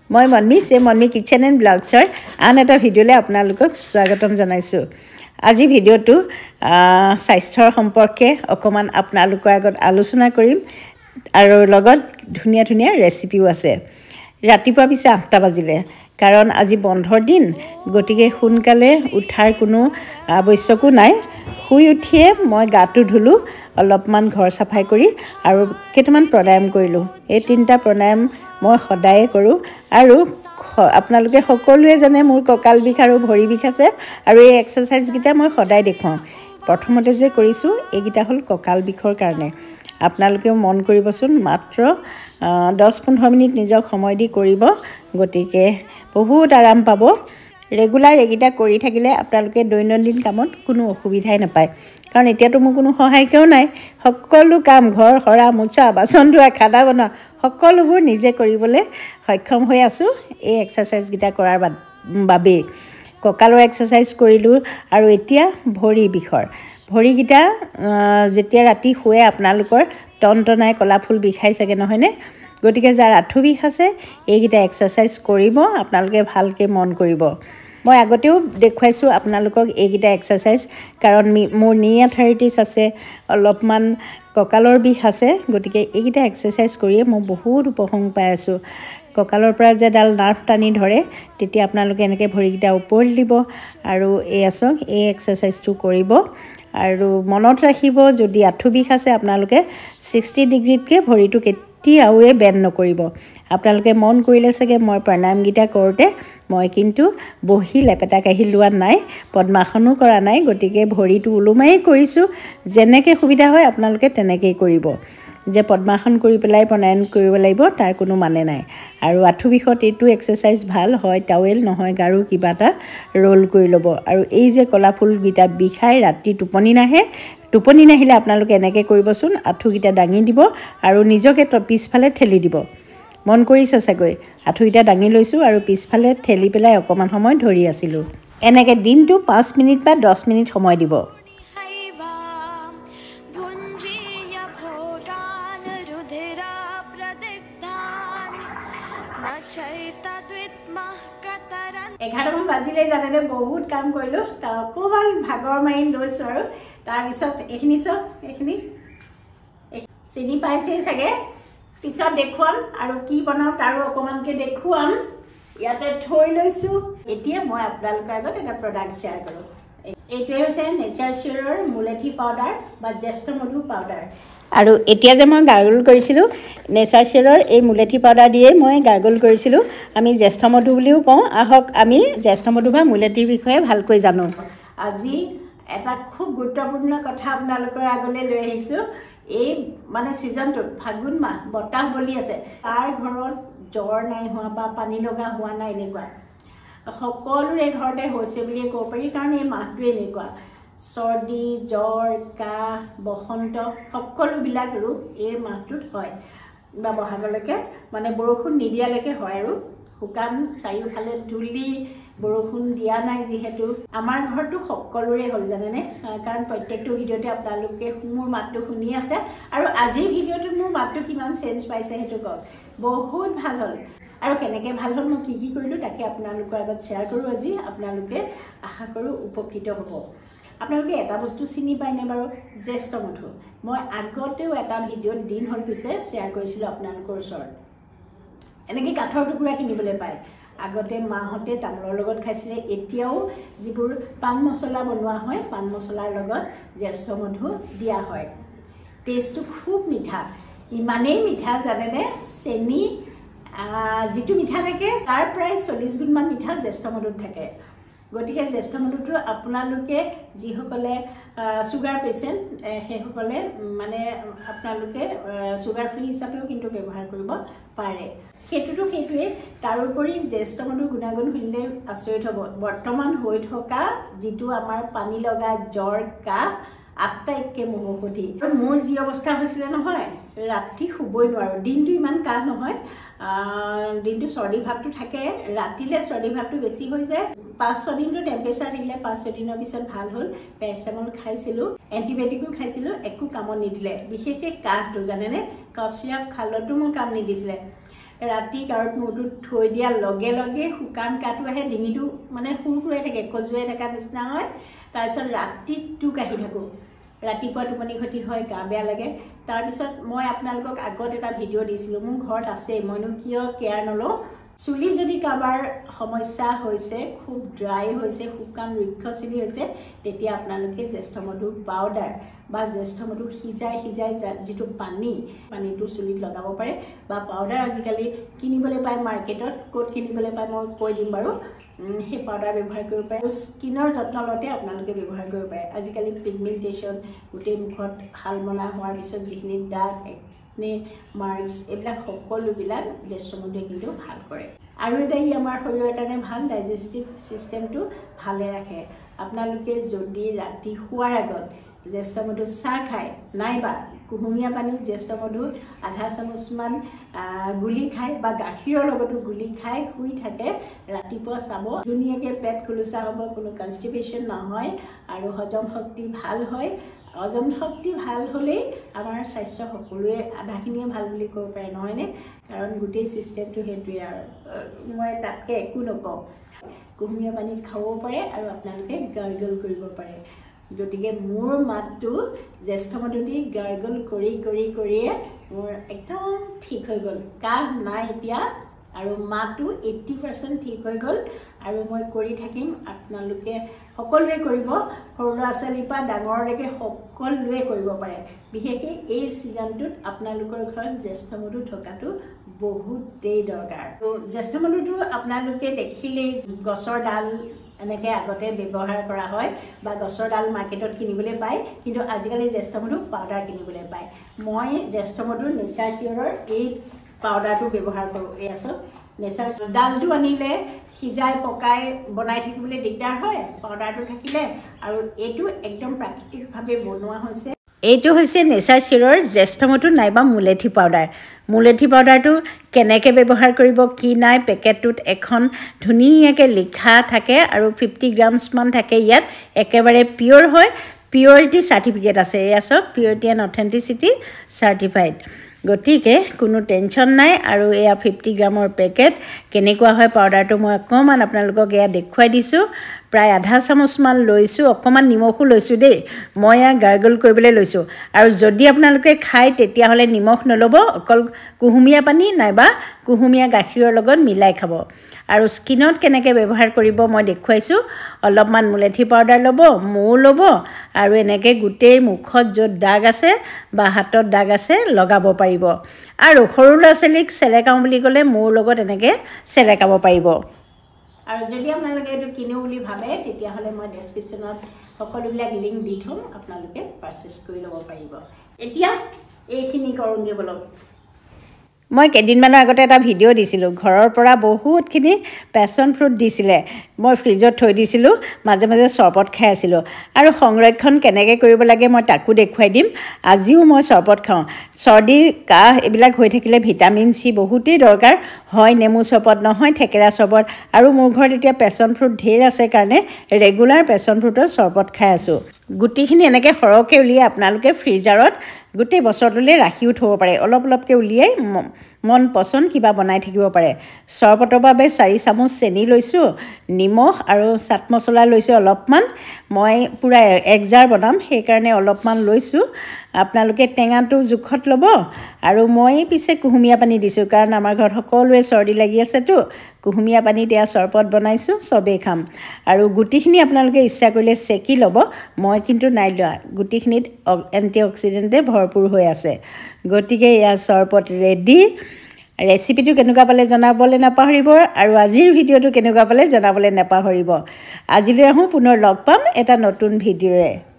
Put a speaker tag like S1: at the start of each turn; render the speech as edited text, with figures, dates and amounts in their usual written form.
S1: মই Monmi kitchen and ব্লগছৰ আন এটা ভিডিঅ'লৈ আপোনালোকক স্বাগতম জনাইছোঁ। আজি ভিডিঅ'টো স্বাস্থ্যৰ সম্পৰ্কে অকণমান আপোনালোকৰ আগত আলোচনা কৰিম আৰু লগত ধুনীয়া ধুনীয়া ৰেচিপিও আছে। ৰাতিপুৱা পিছে 8টা বাজিলে, কাৰণ আজি বন্ধৰ দিন, গতিকে সোনকালে উঠাৰ কোনো আৱশ্যকো নাই। শুই উঠিয়ে মই গাটো ধুলোঁ, অলপমান ঘৰ চাফাই কৰি আৰু কেইটামান প্ৰাণায়াম কৰিলোঁ। এই 3টা প্ৰাণায়াম মই সদায়ে কৰোঁ আৰু আপোনালোকে সকলোৱে জানে মোৰ কঁকাল বিষ আৰু ভৰি বিষ আছে আৰু এই এক্সাৰচাইজকেইটা মই সদায় দেখুৱাওঁ। প্ৰথমতে যে কৰিছোঁ এইকেইটা হ'ল কঁকাল বিষৰ কাৰণে। আপোনালোকেও মন কৰিবচোন, মাত্ৰ 10-15 মিনিট নিজক সময় দি কৰিব, গতিকে বহুত আৰাম পাব। ৰেগুলাৰ এইকেইটা কৰি থাকিলে আপোনালোকে দৈনন্দিন কামত কোনো অসুবিধাই নাপায়, কাৰণ এতিয়াতো মোৰ কোনো সহায়কেও নাই। সকলো কাম, ঘৰ সৰা, মোচা, বাচন ধোৱা, খানা বনোৱা, সকলোবোৰ নিজে কৰিবলৈ সক্ষম হৈ আছোঁ এই এক্সাৰচাইজকেইটা কৰাৰ বাবেই। কঁকালৰ এক্সাৰচাইজ কৰিলোঁ আৰু এতিয়া ভৰি বিষৰ। ভৰিকেইটা যেতিয়া ৰাতি শুৱে আপোনালোকৰ টনটনাই কলাফুল বিষাই চাগে, নহয়নে? গতিকে যাৰ আঁঠু বিষ আছে এইকেইটা এক্সাৰচাইজ কৰিব, আপোনালোকে ভালকৈ মন কৰিব। মই আগতেও দেখুৱাইছোঁ আপোনালোকক এইকেইটা এক্সাৰচাইজ, কাৰণ মোৰ নি আৰ্থ্ৰাইটিছ আছে, অলপমান কঁকালৰ বিষ আছে, গতিকে এইকেইটা এক্সাৰচাইজ কৰিয়ে মই বহুত উপশম পাই আছোঁ। কঁকালৰ পৰা যে ডাল নাৰ্ভ টানি ধৰে, তেতিয়া আপোনালোকে এনেকৈ ভৰিকেইটা ওপৰত দিব আৰু চাওক এই এক্সাৰচাইজটো কৰিব। আৰু মনত ৰাখিব, যদি আঁঠু বিষ আছে আপোনালোকে 60 ডিগ্ৰীতকৈ ভৰিটো কেতিয়াওৱে বেণ্ড নকৰিব। আপোনালোকে মন কৰিলে চাগে মই প্ৰাণায়ামকেইটা কৰোঁতে মই কিন্তু বহি লেপেটা কাঢ়ি লোৱা নাই, পদ্মাসনো কৰা নাই, গতিকে ভৰিটো ওলোমাই কৰিছোঁ। যেনেকৈ সুবিধা হয় আপোনালোকে তেনেকৈয়ে কৰিব। যে পদ্মাসন কৰি পেলাই প্ৰাণায়াম কৰিব লাগিব তাৰ কোনো মানে নাই। আৰু আঁঠু বিষত এইটো এক্সাৰচাইজ ভাল হয়, টাৱেল নহয় গাৰু কিবা এটা ৰোল কৰি ল'ব। আৰু এই যে কলাফুলকেইটা বিষাই ৰাতি টোপনি নাহে, টোপনি নাহিলে আপোনালোকে এনেকৈ কৰিবচোন, আঁঠুকেইটা দাঙি দিব আৰু নিজকে পিছফালে ঠেলি দিব। মন কৰিছে চাগৈ, আঁঠুকেইটা দাঙি লৈছোঁ আৰু পিছফালে ঠেলি পেলাই অকণমান সময় ধৰি আছিলোঁ। এনেকৈ দিনটো 5 মিনিট বা 10 মিনিট সময় দিব। এঘাৰটামান বাজিলেই জানেনে, বহুত কাম কৰিলোঁ, অকণমান ভাগৰ মাৰি লৈছোঁ আৰু তাৰপিছত এইখিনি চাওক, এইখিনি চিনি পাইছেই চাগে, পিছত দেখুৱাম আৰু কি বনাওঁ তাৰো অকণমানকৈ দেখুৱাম। ইয়াতে থৈ লৈছোঁ। এতিয়া মই আপোনালোকৰ আগত এটা প্ৰডাক্ট শ্বেয়াৰ কৰোঁ। এইটোৱে হৈছে নেচাৰ চিয়ৰৰ মুলেঠি পাউডাৰ বা জ্যেষ্ঠ মধু পাউডাৰ। আৰু এতিয়া যে মই গাৰ্গল কৰিছিলোঁ, নেচাৰ চিয়ৰৰ এই মুলেঠি পাউডাৰ দিয়েই মই গাৰ্গল কৰিছিলোঁ। আমি জ্যেষ্ঠ মধু বুলিও কওঁ। আহক আমি জ্যেষ্ঠ মধু বা মুলেঠিৰ বিষয়ে ভালকৈ জানো। আজি এটা খুব গুৰুত্বপূৰ্ণ কথা আপোনালোকৰ আগলৈ লৈ আহিছোঁ। এই ছিজনটোত ফাগুন মাহ, বতাহ বলি আছে, তাৰ ঘৰত জ্বৰ নাই হোৱা বা পানী লগা হোৱা নাই, এনেকুৱা সকলোৰে ঘৰতে হৈছে বুলিয়ে ক'ব পাৰি, কাৰণ এই মাহটো এনেকুৱা। চৰ্দি, জ্বৰ, কাহ, বসন্ত সকলোবিলাক ৰোগ এই মাহটোত হয়, বা বহাগলৈকে বৰষুণ নিদিয়ালৈকে হয়। আৰু শুকান, চাৰিওফালে ধূলি, বৰষুণ দিয়া নাই যিহেতু। আমাৰ ঘৰটো সকলোৰে হ'ল জানেনে, কাৰণ প্ৰত্যেকটো ভিডিঅ'তে আপোনালোকে মোৰ মাতটো শুনি আছে। আৰু আজিৰ ভিডিঅ'টোত মোৰ মাতটো কিমান চেঞ্জ পাইছে সেইটো কওক। বহুত ভাল হ'ল। আৰু কেনেকৈ ভাল হ'ল, মই কি কৰিলোঁ তাকে আপোনালোকৰ আগত শ্বেয়াৰ কৰোঁ আজি। আপোনালোকে আশা কৰোঁ উপকৃত হ'ব। আপোনালোকে এটা বস্তু চিনি পায়নে বাৰু? জ্যেষ্ঠ মধু। মই আগতেও এটা ভিডিঅ'ত দিন হ'ল পিছে শ্বেয়াৰ কৰিছিলোঁ আপোনালোকৰ ওচৰত। এনেকৈ কাঠৰ টুকুৰা কিনিবলৈ পায়। আগতে মাহঁতে তামোলৰ লগত খাইছিলে। এতিয়াও যিবোৰ পাণ মছলা বনোৱা হয়, পাণ মছলাৰ লগত জ্যেষ্ঠ মধু দিয়া হয়। টেষ্টটো খুব মিঠা, ইমানেই মিঠা জানেনে, চেনি যিটো মিঠা থাকে তাৰ প্ৰায় 40 গুণমান মিঠা জ্যেষ্ঠ মধুত থাকে। গতিকে জ্যেষ্ঠ মধুটো আপোনালোকে যিসকলে চুগাৰ পেচেণ্ট, সেইসকলে আপোনালোকে চুগাৰ ফ্ৰী হিচাপেও কিন্তু ব্যৱহাৰ কৰিব পাৰে। সেইটোৱে। তাৰোপৰি জ্যেষ্ঠ মধুৰ গুণাগুণ শুনিলে আচৰিত হ'ব। বৰ্তমান হৈ থকা যিটো আমাৰ পানী লগা, জ্বৰ, কাহ, আটাইতকৈ মহৌষধি। আৰু মোৰ যি অৱস্থা হৈছিলে নহয়, ৰাতি শুবই নোৱাৰোঁ। দিনটো ইমান কাহ নহয়, দিনটো চৰ্দি ভাৱটো থাকে, ৰাতিলৈ চৰ্দি ভাৱটো বেছি হৈ যায়। 5-6 দিনটো টেম্পাৰেচাৰ দিলে, 5-6 দিনৰ পিছত ভাল হ'ল। পেৰাচিটামল খাইছিলোঁ, এণ্টিবায়'টিকো খাইছিলোঁ, একো কামত নিদিলে। বিশেষকৈ কাহটো জানেনে, কফ চিৰাপ খালতো মোৰ কাম নিদিছিলে। ৰাতি গাঁৱত মূৰটো থৈ দিয়াৰ লগে লগে শুকান কাটো আহে, ডিঙিটো মানে সুৰসুৰাই থাকে, খজুৱাই থকা নিচিনা হয়। তাৰপিছত ৰাতিটো কাঢ়ি থাকোঁ, ৰাতিপুৱা টোপনি ক্ষতি হয়, গা বেয়া লাগে। তাৰপিছত মই আপোনালোকক আগত এটা ভিডিঅ' দিছিলোঁ, মোৰ ঘৰত আছেই, মইনো কিয় কেয়াৰ নলওঁ। চুলি যদি কাৰোবাৰ সমস্যা হৈছে, খুব ড্ৰাই হৈছে, শুকান ৰুক্ষ চুলি হৈছে, তেতিয়া আপোনালোকে জ্যেষ্ঠমধুৰ পাউডাৰ বা জ্যেষ্ঠমধু সিজাই যিটো পানীটো চুলিত লগাব পাৰে, বা পাউডাৰ আজিকালি কিনিবলৈ পায় মাৰ্কেটত, ক'ত কিনিবলৈ পায় মই কৈ দিম বাৰু। সেই পাউডাৰ ব্যৱহাৰ কৰিব পাৰে। স্কিনৰ যত্ন লওঁতে আপোনালোকে ব্যৱহাৰ কৰিব পাৰে। আজিকালি পিগমেণ্টেশ্যন, গোটেই মুখত হালমলা হোৱাৰ পিছত যিখিনি দাগ, একনে মাৰ্কছ, এইবিলাক সকলোবিলাক জ্যেষ্ঠমধুৱে কিন্তু ভাল কৰে। আৰু এটা ই আমাৰ শৰীৰৰ কাৰণে ভাল, ডাইজেষ্টিভ ছিষ্টেমটো ভালে ৰাখে। আপোনালোকে যদি ৰাতি শোৱাৰ আগত জ্যেষ্ঠমধু চাহ খায়, নাইবা কুহুমীয়া পানীত জ্যেষ্ঠমধু আধা চামুচমান গুলি খায়, বা গাখীৰৰ লগতো গুলি খাই শুই থাকে, ৰাতিপুৱা চাব ধুনীয়াকৈ পেট খুলুচা হ'ব, কোনো কনষ্টিপেশ্যন নহয়, আৰু হজম শক্তি ভাল হয়। হজম শক্তি ভাল হ'লেই আমাৰ স্বাস্থ্য সকলোৱে আধাখিনিয়ে ভাল বুলি ক'ব পাৰে, নহয়নে? কাৰণ গোটেই ছিষ্টেমটো সেইটোৱে। আৰু মই তাতকৈ একো নকওঁ। কুহুমীয়া পানীত খাবও পাৰে আৰু আপোনালোকে গাৰ্গল কৰিব পাৰে। গতিকে মোৰ মাতটো জ্যেষ্ঠমধু দি গাৰ্গল কৰিয়ে মোৰ একদম ঠিক হৈ গ'ল। কাহ নাই এতিয়া, আৰু মাতটো 80% ঠিক হৈ গ'ল। আৰু মই কৰি থাকিম, আপোনালোকে সকলোৱে কৰিব, সৰু ল'ৰা ছোৱালীৰ পৰা ডাঙৰলৈকে সকলোৱে কৰিব পাৰে। বিশেষকৈ এই ছিজনটোত আপোনালোকৰ ঘৰত জ্যেষ্ঠমধু থকাটো বহুতেই দৰকাৰ। জ্যেষ্ঠমধুটো আপোনালোকে দেখিলেই গছৰ ডাল এনেকৈ আগতে ব্যৱহাৰ কৰা হয়, বা গছৰ ডাল মাৰ্কেটত কিনিবলৈ পায়, কিন্তু আজিকালি জ্যেষ্ঠমধু পাউডাৰ কিনিবলৈ পায়। মই জ্যেষ্ঠমধুৰ নেচাৰ চিয়ৰৰ এই পাউডাৰটো ব্যৱহাৰ কৰোঁ। এয়া চাওক, নেচাৰ ডালটো আনিলে সিজাই পকাই বনাই থাকিবলৈ দিগদাৰ হয়, পাউডাৰটো থাকিলে। আৰু এইটো একদম প্ৰাকৃতিকভাৱে বনোৱা হৈছে। এইটো হৈছে নেচাৰ চিয়ৰৰ জ্যেষ্ঠমধু নাইবা মুলেঠি পাউডাৰ। মুলেঠি পাউডাৰটো কেনেকৈ ব্যৱহাৰ কৰিব, কি নাই, পেকেটটোত এখন ধুনীয়াকৈ লিখা থাকে, আৰু 50 গ্ৰামছমান থাকে ইয়াত। একেবাৰে পিয়'ৰ হয়, পিয়ৰিটি চাৰ্টিফিকেট আছে। এয়া চাওক, পিয়ৰিটি এণ্ড অথেণ্টিচিটি চাৰ্টিফাইড। গতিকে কোনো টেনশ্যন নাই। আৰু এয়া 50 গ্ৰামৰ পেকেট। কেনেকুৱা হয় পাউডাৰটো মই অকণমান আপোনালোকক এয়া দেখুৱাই দিছোঁ। প্ৰায় আধা চামুচমান লৈছোঁ, অকণমান নিমখো লৈছোঁ দেই। মই এয়া গাৰ্গল কৰিবলৈ লৈছোঁ। আৰু যদি আপোনালোকে খায় তেতিয়াহ'লে নিমখ নল'ব, অকল কুহুমীয়া পানী নাইবা কুহুমীয়া গাখীৰৰ লগত মিলাই খাব। আৰু স্কিনত কেনেকৈ ব্যৱহাৰ কৰিব মই দেখুৱাইছোঁ। অলপমান মুলেঠি পাউডাৰ ল'ব, মৌ ল'ব, আৰু এনেকৈ গোটেই মুখত য'ত দাগ আছে বা হাতত দাগ আছে লগাব পাৰিব। আৰু সৰু ল'ৰা ছোৱালীক চেলেকাওঁ বুলি ক'লে মৌৰ লগত এনেকৈ চেলেকাব পাৰিব। আৰু যদি আপোনালোকে এইটো কিনো বুলি ভাবে, তেতিয়াহ'লে মই ডেছক্ৰিপশ্যনত সকলোবিলাক লিংক দি থ'ম, আপোনালোকে পাৰ্চেছ কৰি ল'ব পাৰিব। এতিয়া এইখিনি কৰোঁগৈ বলক। মই কেইদিনমানৰ আগতে এটা ভিডিঅ' দিছিলোঁ, ঘৰৰ পৰা বহুতখিনি পেশ্যন ফ্ৰুট দিছিলে, মই ফ্ৰিজত থৈ দিছিলোঁ, মাজে মাজে চৰবত খাই আছিলোঁ। আৰু সংৰক্ষণ কেনেকৈ কৰিব লাগে মই তাকো দেখুৱাই দিম। আজিও মই চৰবত খাওঁ। চৰ্দি কাহ এইবিলাক হৈ থাকিলে ভিটামিন চি বহুতেই দৰকাৰ হয়। নেমু চৰবত নহয় থেকেৰা চৰবত। আৰু মোৰ ঘৰত এতিয়া পেশ্যন ফ্ৰুট ঢেৰ আছে কাৰণে ৰেগুলাৰ পেশ্যন ফ্ৰুটৰ চৰবত খাই আছোঁ। গুটিখিনি এনেকৈ সৰহকৈ উলিয়াই আপোনালোকে ফ্ৰিজাৰত গোটেই বছৰটোলৈ ৰাখিও থ'ব পাৰে। অলপ অলপকৈ উলিয়াই মন পচন্দ কিবা বনাই থাকিব পাৰে। চৰবতৰ বাবে 4 চামুচ চেনি লৈছোঁ, নিমখ আৰু চাট মছলা লৈছোঁ অলপমান। মই পূৰা 1 জাৰ বনাম, সেইকাৰণে অলপমান লৈছোঁ। আপোনালোকে টেঙাটো জোখত ল'ব। আৰু মই পিছে কুহুমীয়া পানী দিছোঁ, কাৰণ আমাৰ ঘৰত সকলোৱে চৰ্দি লাগি আছেতো। কুহুমীয়া পানীত এয়া চৰবত বনাইছোঁ, চবেই খাম। আৰু গুটিখিনি আপোনালোকে ইচ্ছা কৰিলে চেকি ল'ব, মই কিন্তু নাই লোৱা। গুটিখিনিত এণ্টি অক্সিডেণ্টে ভৰপূৰ হৈ আছে। গতিকে এয়া চৰবত ৰেডি। ৰেচিপিটো কেনেকুৱা পালে জনাবলৈ নাপাহৰিব, আৰু আজিৰ ভিডিঅ'টো কেনেকুৱা পালে জনাবলৈ নাপাহৰিব। আজিলৈ আহোঁ, পুনৰ লগ পাম এটা নতুন ভিডিঅ'ৰে।